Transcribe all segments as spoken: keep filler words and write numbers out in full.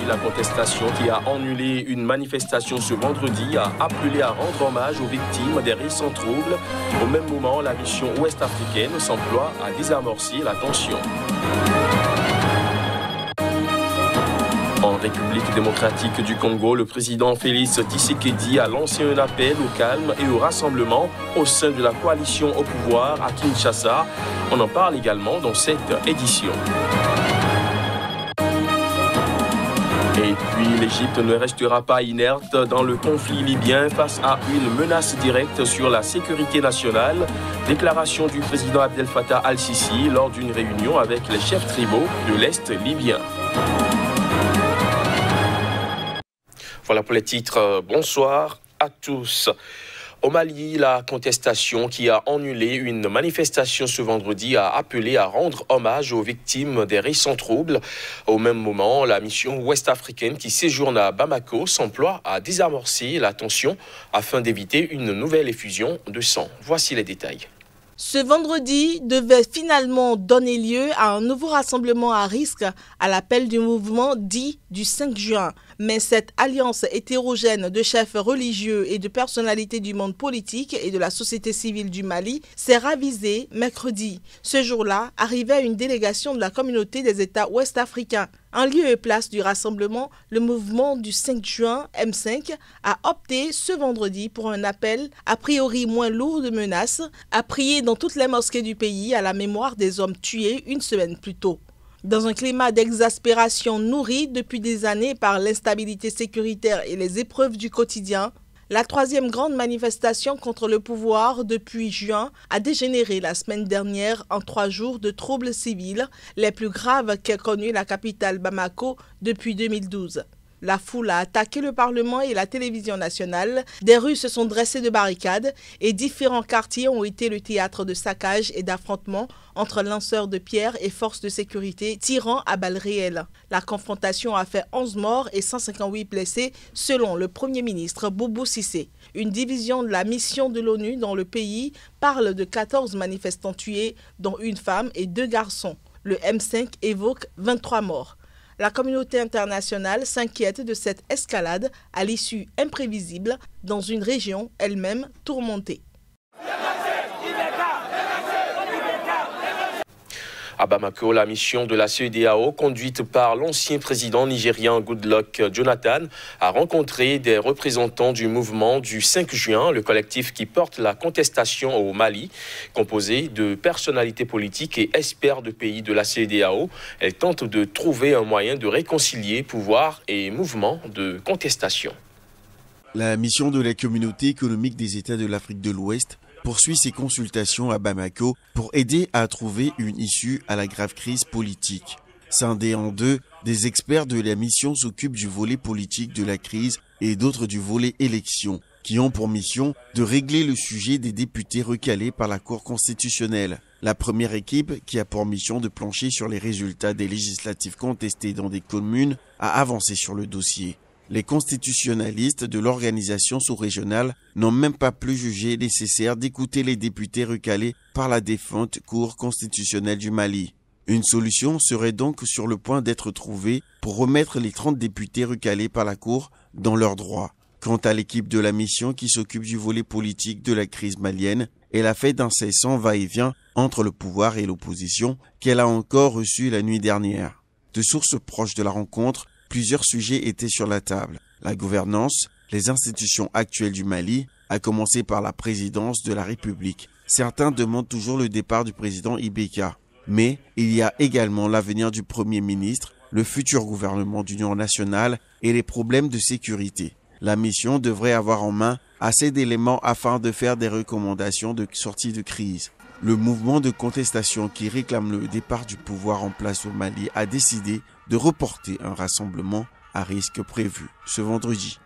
la contestation qui a annulé une manifestation ce vendredi a appelé à rendre hommage aux victimes des récents troubles. Au même moment, la mission ouest-africaine s'emploie à désamorcer la tension. En République démocratique du Congo, le président Félix Tshisekedi a lancé un appel au calme et au rassemblement au sein de la coalition au pouvoir à Kinshasa. On en parle également dans cette édition. Et puis, l'Égypte ne restera pas inerte dans le conflit libyen face à une menace directe sur la sécurité nationale. Déclaration du président Abdel Fattah al-Sisi lors d'une réunion avec les chefs tribaux de l'Est libyen. Voilà pour les titres. Bonsoir à tous. Au Mali, la contestation qui a annulé une manifestation ce vendredi a appelé à rendre hommage aux victimes des récents troubles. Au même moment, la mission ouest-africaine qui séjourne à Bamako s'emploie à désamorcer la tension afin d'éviter une nouvelle effusion de sang. Voici les détails. Ce vendredi devait finalement donner lieu à un nouveau rassemblement à risque à l'appel du mouvement dit du cinq juin. Mais cette alliance hétérogène de chefs religieux et de personnalités du monde politique et de la société civile du Mali s'est ravisée mercredi. Ce jour-là arrivait une délégation de la communauté des États ouest-africains. En lieu et place du rassemblement, le mouvement du cinq juin M cinq a opté ce vendredi pour un appel a priori moins lourd de menaces à prier dans toutes les mosquées du pays à la mémoire des hommes tués une semaine plus tôt. Dans un climat d'exaspération nourri depuis des années par l'instabilité sécuritaire et les épreuves du quotidien, la troisième grande manifestation contre le pouvoir depuis juin a dégénéré la semaine dernière en trois jours de troubles civils, les plus graves qu'ait connu la capitale Bamako depuis deux mille douze. La foule a attaqué le Parlement et la télévision nationale, des rues se sont dressées de barricades et différents quartiers ont été le théâtre de saccages et d'affrontements entre lanceurs de pierres et forces de sécurité tirant à balles réelles. La confrontation a fait onze morts et cent cinquante-huit blessés selon le Premier ministre Boubou Cissé. Une division de la mission de l'ONU dans le pays parle de quatorze manifestants tués, dont une femme et deux garçons. Le M cinq évoque vingt-trois morts. La communauté internationale s'inquiète de cette escalade à l'issue imprévisible dans une région elle-même tourmentée. À Bamako, la mission de la C E D A O, conduite par l'ancien président nigérian Goodluck Jonathan, a rencontré des représentants du mouvement du cinq juin, le collectif qui porte la contestation au Mali, composé de personnalités politiques et experts de pays de la C E D A O. Elle tente de trouver un moyen de réconcilier pouvoir et mouvement de contestation. La mission de la communauté économique des États de l'Afrique de l'Ouest poursuit ses consultations à Bamako pour aider à trouver une issue à la grave crise politique. Scindés en deux, des experts de la mission s'occupent du volet politique de la crise et d'autres du volet élection, qui ont pour mission de régler le sujet des députés recalés par la Cour constitutionnelle. La première équipe, qui a pour mission de plancher sur les résultats des législatives contestées dans des communes, a avancé sur le dossier. Les constitutionnalistes de l'organisation sous-régionale n'ont même pas plus jugé nécessaire d'écouter les députés recalés par la défunte Cour constitutionnelle du Mali. Une solution serait donc sur le point d'être trouvée pour remettre les trente députés recalés par la Cour dans leurs droits. Quant à l'équipe de la mission qui s'occupe du volet politique de la crise malienne, elle a fait d'incessants va-et-vient entre le pouvoir et l'opposition qu'elle a encore reçu la nuit dernière. De sources proches de la rencontre, plusieurs sujets étaient sur la table. La gouvernance, les institutions actuelles du Mali, à commencer par la présidence de la République. Certains demandent toujours le départ du président Ibeka. Mais il y a également l'avenir du Premier ministre, le futur gouvernement d'union nationale et les problèmes de sécurité. La mission devrait avoir en main assez d'éléments afin de faire des recommandations de sortie de crise. Le mouvement de contestation qui réclame le départ du pouvoir en place au Mali a décidé de reporter un rassemblement à risque prévu ce vendredi.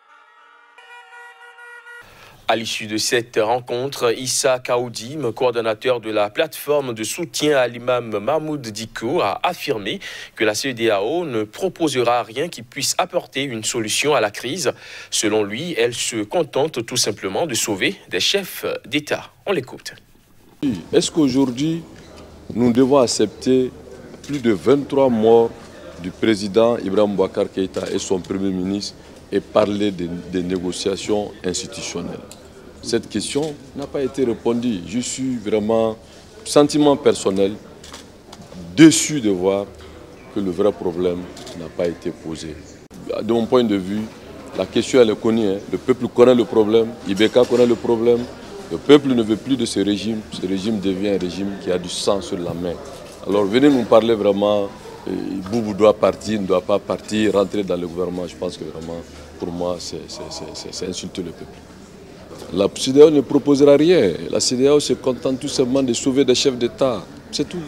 À l'issue de cette rencontre, Issa Kaoudim, coordonnateur de la plateforme de soutien à l'imam Mahmoud Dicko, a affirmé que la C E D A O ne proposera rien qui puisse apporter une solution à la crise. Selon lui, elle se contente tout simplement de sauver des chefs d'État. On l'écoute. Est-ce qu'aujourd'hui, nous devons accepter plus de vingt-trois morts du président Ibrahim Boubacar Keïta et son premier ministre et parler des, des négociations institutionnelles. Cette question n'a pas été répondue. Je suis vraiment, sentiment personnel, déçu de voir que le vrai problème n'a pas été posé. De mon point de vue, la question elle est connue. Hein. Le peuple connaît le problème, Ibeka connaît le problème. Le peuple ne veut plus de ce régime. Ce régime devient un régime qui a du sang sur la main. Alors venez nous parler vraiment, Boubou doit partir, ne doit pas partir, rentrer dans le gouvernement. Je pense que vraiment, pour moi, c'est insulter le peuple. La C E D E A O ne proposera rien. La C E D E A O se contente tout simplement de sauver des chefs d'État. C'est tout.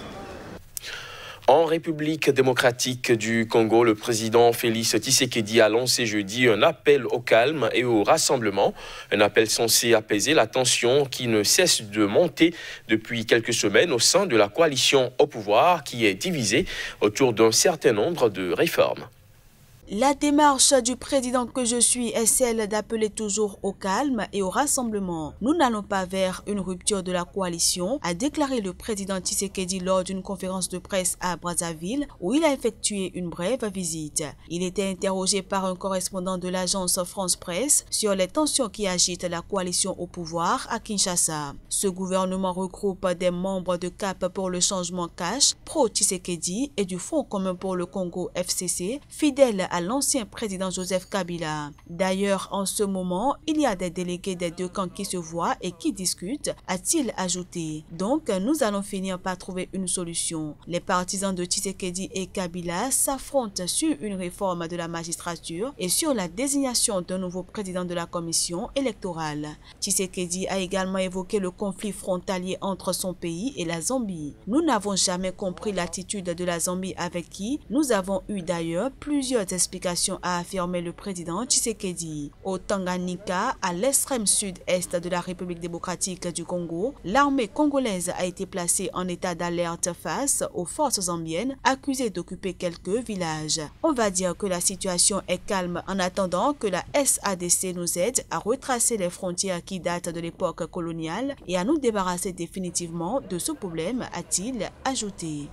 En République démocratique du Congo, le président Félix Tshisekedi a lancé jeudi un appel au calme et au rassemblement. Un appel censé apaiser la tension qui ne cesse de monter depuis quelques semaines au sein de la coalition au pouvoir qui est divisée autour d'un certain nombre de réformes. La démarche du président que je suis est celle d'appeler toujours au calme et au rassemblement. Nous n'allons pas vers une rupture de la coalition, a déclaré le président Tshisekedi lors d'une conférence de presse à Brazzaville où il a effectué une brève visite. Il était interrogé par un correspondant de l'agence France Presse sur les tensions qui agitent la coalition au pouvoir à Kinshasa. Ce gouvernement regroupe des membres de Cap pour le changement Cash, pro-Tshisekedi et du Front commun pour le Congo F C C, fidèles à l'ancien président Joseph Kabila. D'ailleurs, en ce moment, il y a des délégués des deux camps qui se voient et qui discutent, a-t-il ajouté. Donc, nous allons finir par trouver une solution. Les partisans de Tshisekedi et Kabila s'affrontent sur une réforme de la magistrature et sur la désignation d'un nouveau président de la commission électorale. Tshisekedi a également évoqué le conflit frontalier entre son pays et la Zambie. Nous n'avons jamais compris l'attitude de la Zambie avec qui nous avons eu d'ailleurs plusieurs explications, a affirmé le président Tshisekedi. Au Tanganyika, à l'extrême sud-est de la République démocratique du Congo, l'armée congolaise a été placée en état d'alerte face aux forces zambiennes accusées d'occuper quelques villages. On va dire que la situation est calme en attendant que la S A D C nous aide à retracer les frontières qui datent de l'époque coloniale et à nous débarrasser définitivement de ce problème, a-t-il ajouté.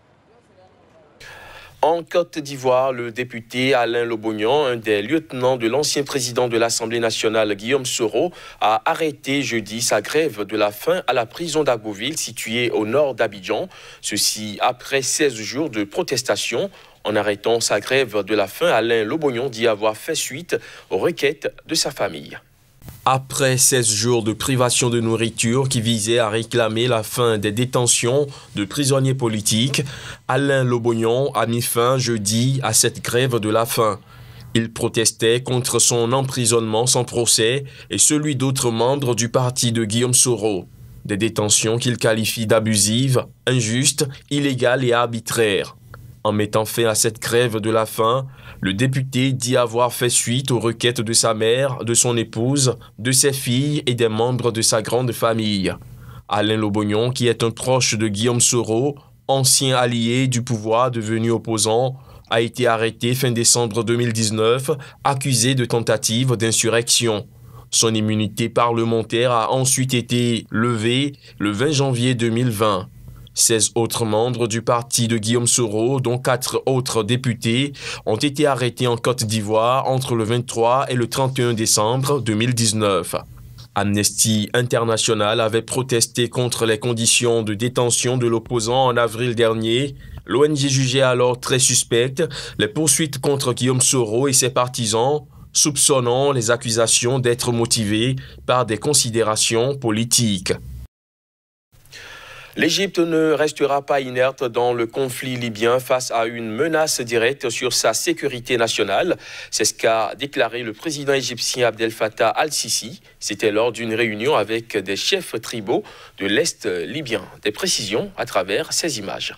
En Côte d'Ivoire, le député Alain Lobognan, un des lieutenants de l'ancien président de l'Assemblée nationale Guillaume Soro, a arrêté jeudi sa grève de la faim à la prison d'Agoville située au nord d'Abidjan. Ceci après seize jours de protestation. En arrêtant sa grève de la faim, Alain Lobognan dit avoir fait suite aux requêtes de sa famille. Après seize jours de privation de nourriture qui visaient à réclamer la fin des détentions de prisonniers politiques, Alain Lobognan a mis fin jeudi à cette grève de la faim. Il protestait contre son emprisonnement sans procès et celui d'autres membres du parti de Guillaume Soro. Des détentions qu'il qualifie d'abusives, injustes, illégales et arbitraires. En mettant fin à cette grève de la faim, le député dit avoir fait suite aux requêtes de sa mère, de son épouse, de ses filles et des membres de sa grande famille. Alain Lobognan, qui est un proche de Guillaume Soro, ancien allié du pouvoir devenu opposant, a été arrêté fin décembre deux mille dix-neuf, accusé de tentative d'insurrection. Son immunité parlementaire a ensuite été levée le vingt janvier deux mille vingt. seize autres membres du parti de Guillaume Soro, dont quatre autres députés, ont été arrêtés en Côte d'Ivoire entre le vingt-trois et le trente et un décembre deux mille dix-neuf. Amnesty International avait protesté contre les conditions de détention de l'opposant en avril dernier. L'O N G jugeait alors très suspectes les poursuites contre Guillaume Soro et ses partisans, soupçonnant les accusations d'être motivées par des considérations politiques. L'Égypte ne restera pas inerte dans le conflit libyen face à une menace directe sur sa sécurité nationale. C'est ce qu'a déclaré le président égyptien Abdel Fattah al-Sisi. C'était lors d'une réunion avec des chefs tribaux de l'Est libyen. Des précisions à travers ces images.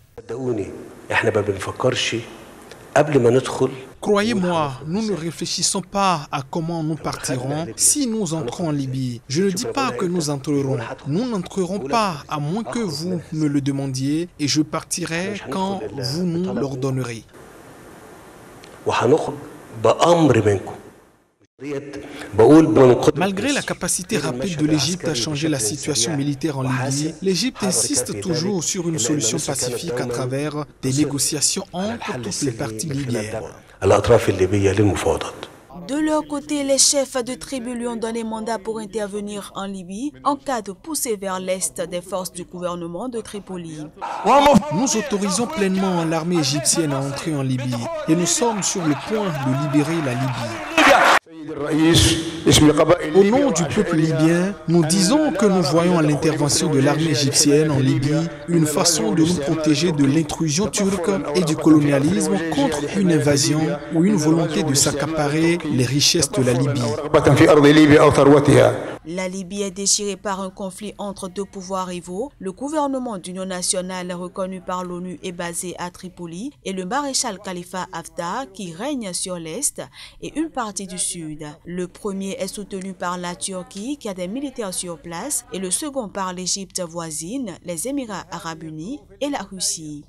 Croyez-moi, nous ne réfléchissons pas à comment nous partirons si nous entrons en Libye. Je ne dis pas que nous entrerons. Nous n'entrerons pas à moins que vous me le demandiez et je partirai quand vous nous l'ordonnerez. Malgré la capacité rapide de l'Égypte à changer la situation militaire en Libye, l'Égypte insiste toujours sur une solution pacifique à travers des négociations entre toutes les parties libyennes. De leur côté, les chefs de tribus lui ont donné mandat pour intervenir en Libye en cas de poussée vers l'est des forces du gouvernement de Tripoli. Nous autorisons pleinement l'armée égyptienne à entrer en Libye et nous sommes sur le point de libérer la Libye. Au nom du peuple libyen, nous disons que nous voyons à l'intervention de l'armée égyptienne en Libye une façon de nous protéger de l'intrusion turque et du colonialisme contre une invasion ou une volonté de s'accaparer les richesses de la Libye. La Libye est déchirée par un conflit entre deux pouvoirs rivaux. Le gouvernement d'union nationale reconnu par l'ONU est basé à Tripoli et le maréchal Khalifa Haftar qui règne sur l'Est et une partie du Sud. Le premier est soutenu par la Turquie qui a des militaires sur place et le second par l'Égypte voisine, les Émirats arabes unis et la Russie.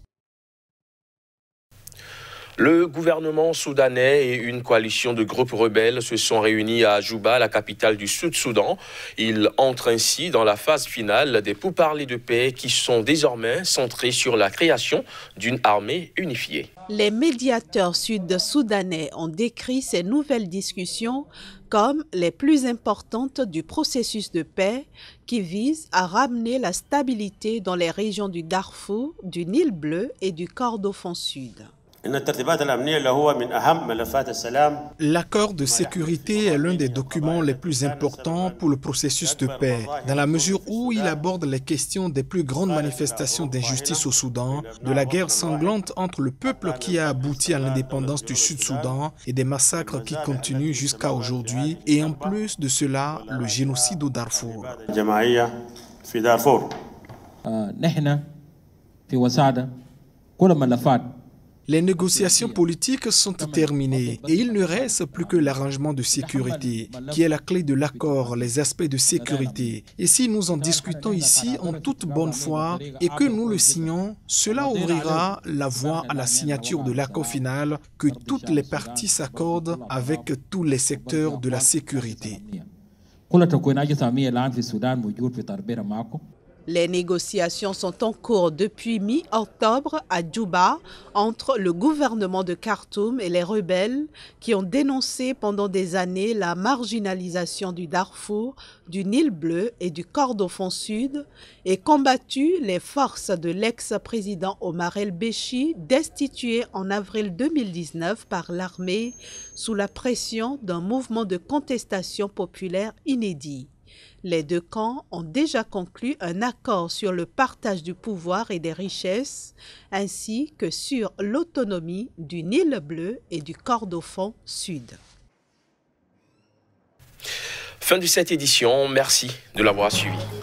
Le gouvernement soudanais et une coalition de groupes rebelles se sont réunis à Juba, la capitale du Sud-Soudan. Ils entrent ainsi dans la phase finale des pourparlers de paix qui sont désormais centrés sur la création d'une armée unifiée. Les médiateurs sud-soudanais ont décrit ces nouvelles discussions comme les plus importantes du processus de paix qui vise à ramener la stabilité dans les régions du Darfour, du Nil bleu et du Kordofan sud. L'accord de sécurité est l'un des documents les plus importants pour le processus de paix, dans la mesure où il aborde les questions des plus grandes manifestations d'injustice au Soudan, de la guerre sanglante entre le peuple qui a abouti à l'indépendance du Sud-Soudan et des massacres qui continuent jusqu'à aujourd'hui, et en plus de cela, le génocide au Darfour. Les négociations politiques sont terminées et il ne reste plus que l'arrangement de sécurité, qui est la clé de l'accord, les aspects de sécurité. Et si nous en discutons ici en toute bonne foi et que nous le signons, cela ouvrira la voie à la signature de l'accord final que toutes les parties s'accordent avec tous les secteurs de la sécurité. Les négociations sont en cours depuis mi-octobre à Djouba entre le gouvernement de Khartoum et les rebelles qui ont dénoncé pendant des années la marginalisation du Darfour, du Nil bleu et du Kordofan sud et combattu les forces de l'ex-président Omar el-Béchi destitué en avril deux mille dix-neuf par l'armée sous la pression d'un mouvement de contestation populaire inédit. Les deux camps ont déjà conclu un accord sur le partage du pouvoir et des richesses, ainsi que sur l'autonomie du Nil bleu et du Kordofan sud. Fin de cette édition, merci de l'avoir suivi.